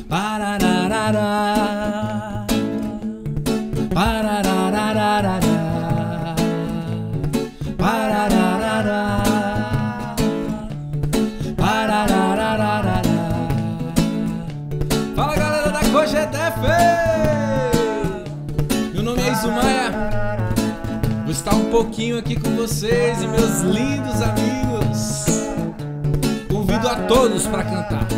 Parararará, pararararará, pararararará, pararararará. Fala, galera da Cogetef! Meu nome é Izumaia. Vou estar um pouquinho aqui com vocês e meus lindos amigos. Convido a todos para cantar.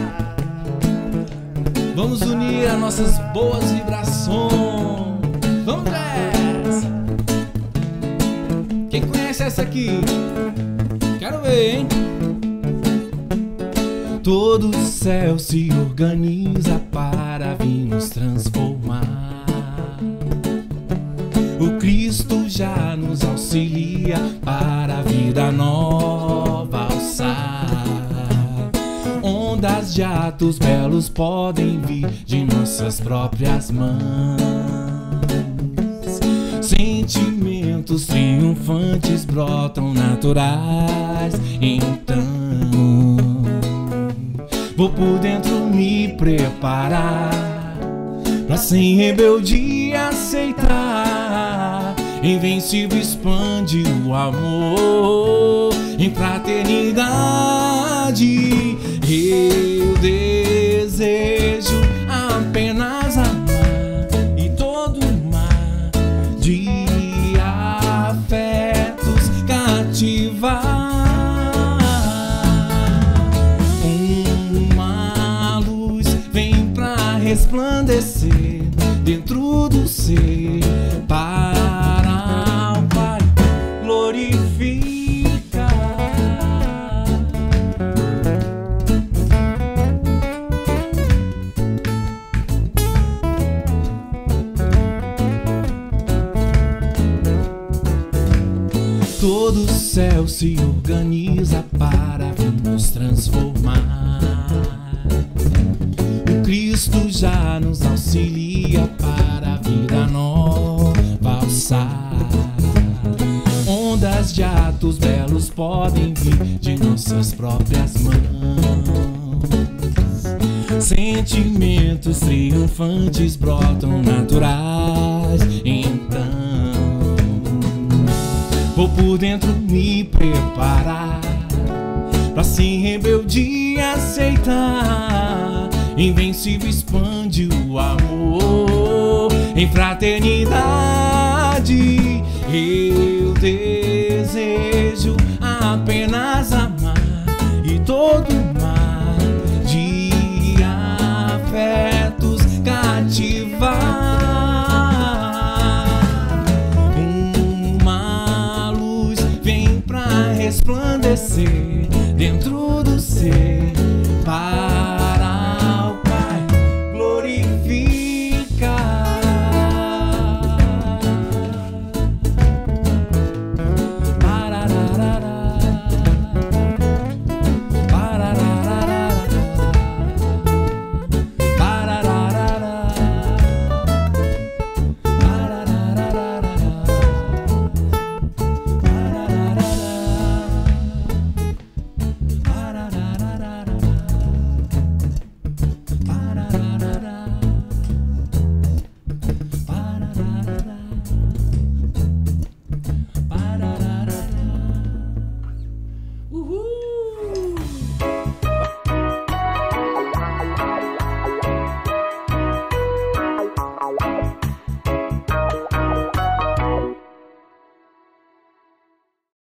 Vamos unir as nossas boas vibrações. Vamos nessa! Quem conhece essa aqui? Quero ver, hein? Todo o céu se organiza para vir nos transformar. O Cristo já nos auxilia para a vida nova alçar. Ondas de atos belos podem vir de nossas próprias mãos. Sentimentos triunfantes brotam naturais. Então vou por dentro me preparar pra sem rebeldia aceitar. Invencível expande o amor em fraternidade. Eu desejo apenas amar e todo mar de afetos cativar. Uma luz vem pra resplandecer dentro do ser para o Pai glorificar. Todo o céu se organiza para vir nos transformar. O Cristo já nos auxilia para a vida nova alçar. Ondas de atos belos podem vir de nossas próprias mãos. Sentimentos triunfantes brotam naturais. Então vou por dentro me preparar pra sem rebeldia aceitar. Invencível expande o amor em fraternidade. Eu desejo apenas amar e todo mar de afetos cativar. Resplandecer dentro do ser para